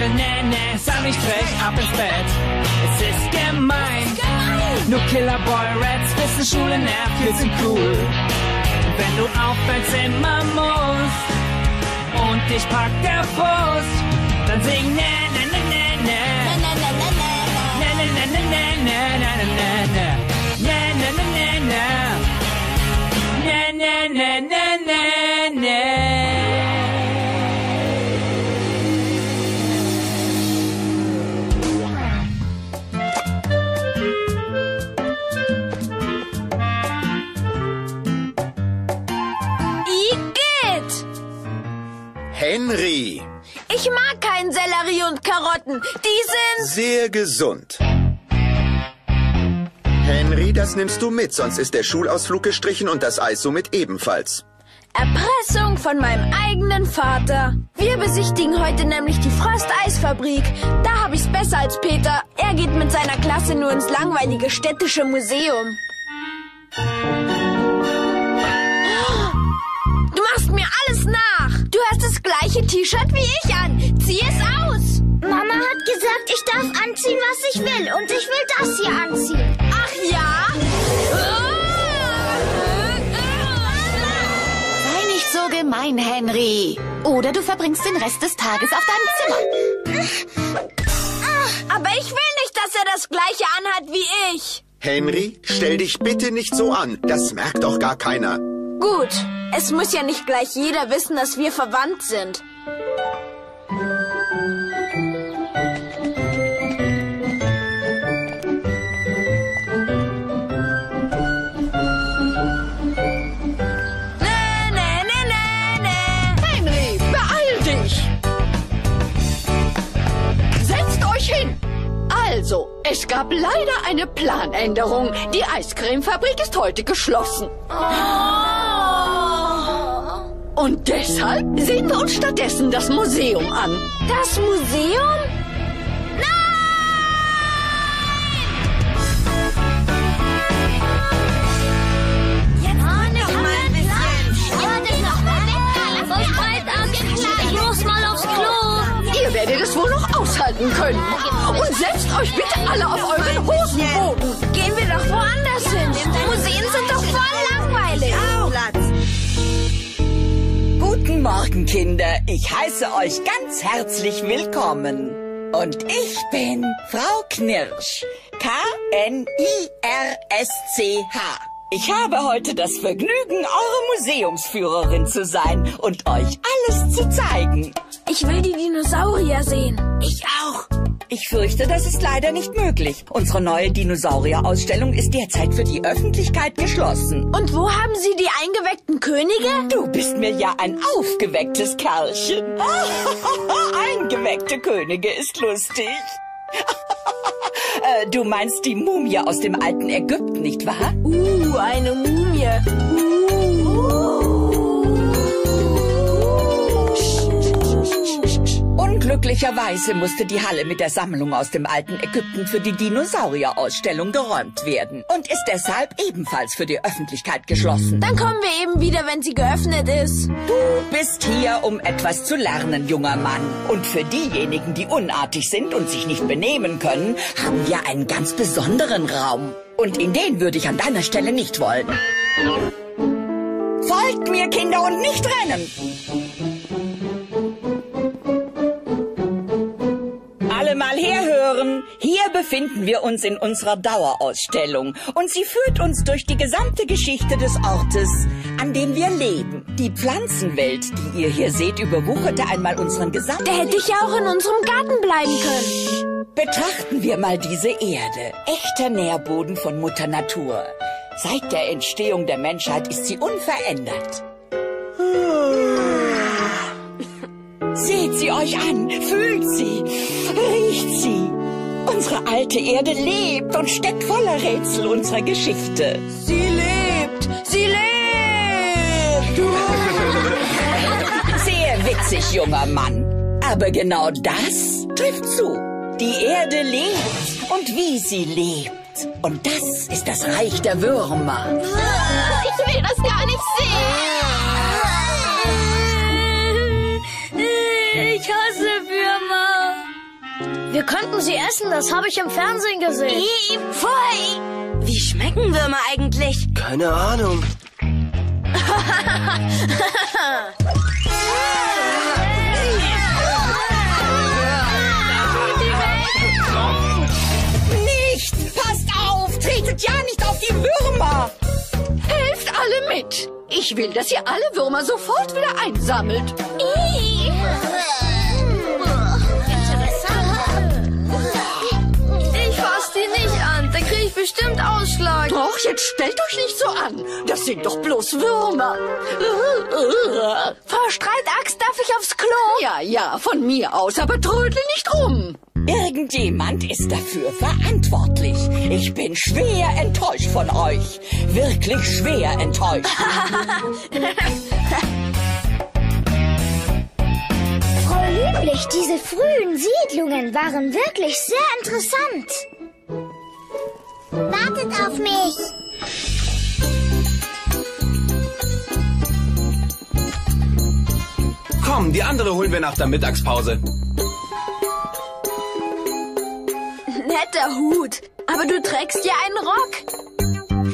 sei nicht frech, ab ins Bett. Es ist gemein. Nur Killerboy-Rats wissen, Schule nervt, wir sind cool. Wenn du aufwärts immer musst und dich packt der Frust, dann sing na na na na na na na na na na na na na na na na na. Henry! Ich mag keinen Sellerie und Karotten. Die sind... Sehr gesund. Henry, das nimmst du mit, sonst ist der Schulausflug gestrichen und das Eis somit ebenfalls. Erpressung von meinem eigenen Vater. Wir besichtigen heute nämlich die Frosteisfabrik. Da habe ich's besser als Peter. Er geht mit seiner Klasse nur ins langweilige städtische Museum. Du machst mir alles nach. Du hast das gleiche T-Shirt wie ich an. Zieh es aus. Mama hat gesagt, ich darf anziehen, was ich will. Und ich will das hier anziehen. Ach ja? Sei nicht so gemein, Henry. Oder du verbringst den Rest des Tages auf deinem Zimmer. Aber ich will nicht, dass er das gleiche anhat wie ich. Henry, stell dich bitte nicht so an. Das merkt doch gar keiner. Gut, es muss ja nicht gleich jeder wissen, dass wir verwandt sind. Henry, beeil dich! Setzt euch hin! Also, es gab leider eine Planänderung. Die Eiscremefabrik ist heute geschlossen. Und deshalb sehen wir uns stattdessen das Museum an. Das Museum? Ich muss mal aufs Klo. Ihr werdet es wohl noch aushalten können. Und setzt euch bitte alle auf euren Hosenboden. Gehen wir doch woanders hin. Museen sind doch voll langweilig. Guten Morgen, Kinder. Ich heiße euch ganz herzlich willkommen. Und ich bin Frau Knirsch. K-N-I-R-S-C-H. Ich habe heute das Vergnügen, eure Museumsführerin zu sein und euch alles zu zeigen. Ich will die Dinosaurier sehen. Ich auch. Ich fürchte, das ist leider nicht möglich. Unsere neue Dinosaurier-Ausstellung ist derzeit für die Öffentlichkeit geschlossen. Und wo haben Sie die eingeweckten Könige? Du bist mir ja ein aufgewecktes Kerlchen. Eingeweckte Könige ist lustig. Du meinst die Mumie aus dem alten Ägypten, nicht wahr? Eine Mumie. Unglücklicherweise musste die Halle mit der Sammlung aus dem alten Ägypten für die Dinosaurier-Ausstellung geräumt werden und ist deshalb ebenfalls für die Öffentlichkeit geschlossen. Dann kommen wir eben wieder, wenn sie geöffnet ist. Du bist hier, um etwas zu lernen, junger Mann. Und für diejenigen, die unartig sind und sich nicht benehmen können, haben wir einen ganz besonderen Raum. Und in den würde ich an deiner Stelle nicht wollen. Folgt mir, Kinder, und nicht rennen! Alle mal herhören. Hier befinden wir uns in unserer Dauerausstellung und sie führt uns durch die gesamte Geschichte des Ortes, an dem wir leben. Die Pflanzenwelt, die ihr hier seht, überwucherte einmal unseren gesamten... Da hätte ich ja auch in unserem Garten bleiben können. Betrachten wir mal diese Erde. Echter Nährboden von Mutter Natur. Seit der Entstehung der Menschheit ist sie unverändert. Seht sie euch an, fühlt sie, riecht sie. Unsere alte Erde lebt und steckt voller Rätsel unserer Geschichte. Sie lebt! Sie lebt! Sehr witzig, junger Mann. Aber genau das trifft zu. Die Erde lebt und wie sie lebt. Und das ist das Reich der Würmer. Ich will das gar nicht sehen. Ich hasse Würmer. könnten sie essen, das habe ich im Fernsehen gesehen. Pfui! Wie schmecken Würmer eigentlich? Keine Ahnung. Nicht! Passt auf! Tretet ja nicht auf die Würmer! Helft alle mit. Ich will, dass ihr alle Würmer sofort wieder einsammelt. Ich fass die nicht an, da krieg ich bestimmt Ausschlag. Doch, jetzt stellt euch nicht so an. Das sind doch bloß Würmer. Frau Streitaxt, darf ich aufs Klo? Ja, von mir aus, aber trödel nicht rum. Irgendjemand ist dafür verantwortlich. Ich bin schwer enttäuscht von euch. Wirklich schwer enttäuscht. Frau Lieblich, diese frühen Siedlungen waren wirklich sehr interessant. Wartet auf mich. Komm, die andere holen wir nach der Mittagspause. Netter Hut, aber du trägst ja einen Rock.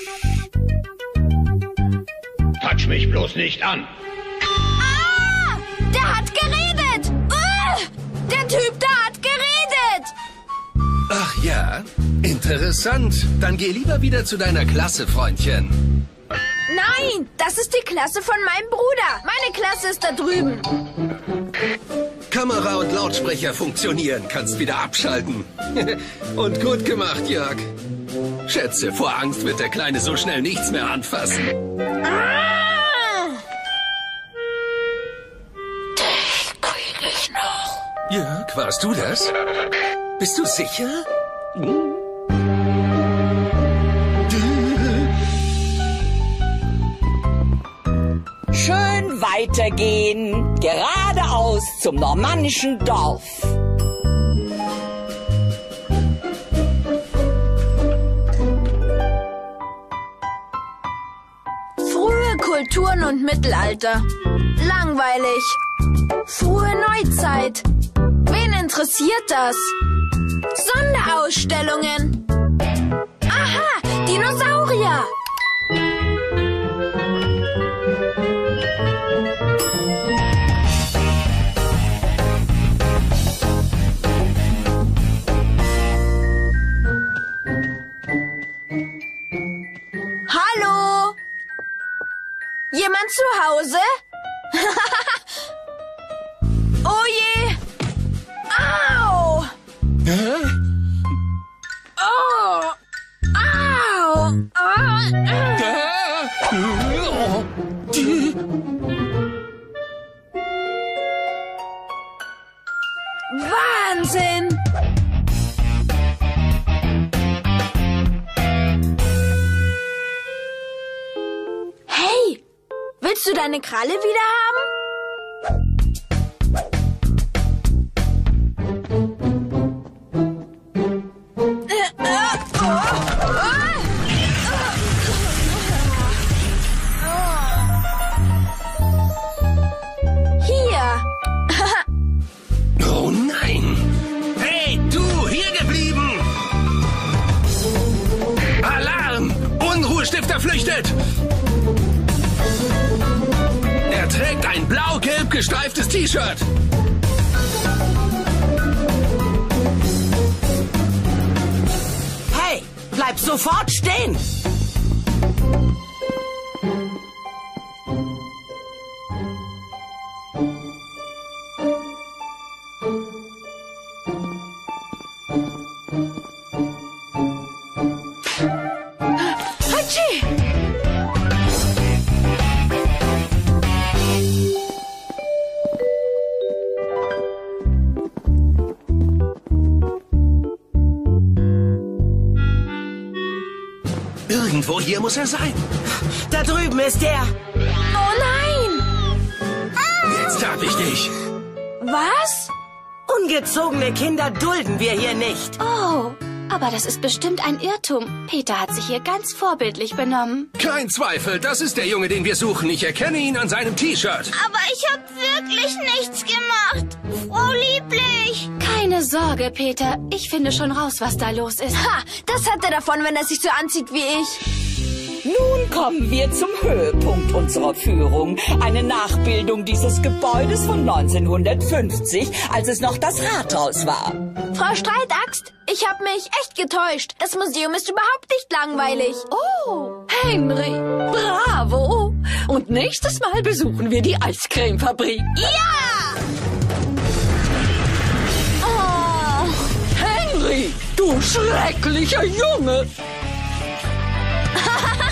Touch mich bloß nicht an. Ah! Der hat geredet! Der Typ da hat geredet! Ach ja, interessant. Dann geh lieber wieder zu deiner Klasse, Freundchen. Nein, das ist die Klasse von meinem Bruder. Meine Klasse ist da drüben. Kamera und Lautsprecher funktionieren. Kannst wieder abschalten. Und gut gemacht, Jörg. Schätze, vor Angst wird der Kleine so schnell nichts mehr anfassen. Das krieg ich noch. Jörg, warst du das? Bist du sicher? Schön weitergehen. Geradeaus zum normannischen Dorf. Frühe Kulturen und Mittelalter. Langweilig. Frühe Neuzeit. Wen interessiert das? Sonderausstellungen. Aha, Dinosaurier. Hallo? Jemand zu Hause? Oh je! Au! Oh! Au! Wahnsinn! Hey, willst du deine Kralle wieder haben? Hier. Oh nein! Hey, du, hier geblieben! Alarm! Unruhestifter flüchtet! Er trägt ein blau-gelb gestreiftes T-Shirt. Hey, bleib sofort stehen! Hatschi! Irgendwo hier muss er sein. Da drüben ist er. Oh nein! Jetzt hab ich dich. Was? Ungezogene Kinder dulden wir hier nicht. Oh, Aber das ist bestimmt ein Irrtum. Peter hat sich hier ganz vorbildlich benommen. Kein Zweifel, das ist der Junge, den wir suchen. Ich erkenne ihn an seinem T-Shirt. Aber ich habe wirklich nichts gemacht. Frau Lieblich. Keine Sorge, Peter. Ich finde schon raus, was da los ist. Ha, das hat er davon, wenn er sich so anzieht wie ich. Nun kommen wir zum Höhepunkt unserer Führung. Eine Nachbildung dieses Gebäudes von 1950, als es noch das Rathaus war. Frau Streitaxt, ich habe mich echt getäuscht. Das Museum ist überhaupt nicht langweilig. Oh, Henry, bravo. Und nächstes Mal besuchen wir die Eiscremefabrik. Ja! Oh. Henry, du schrecklicher Junge.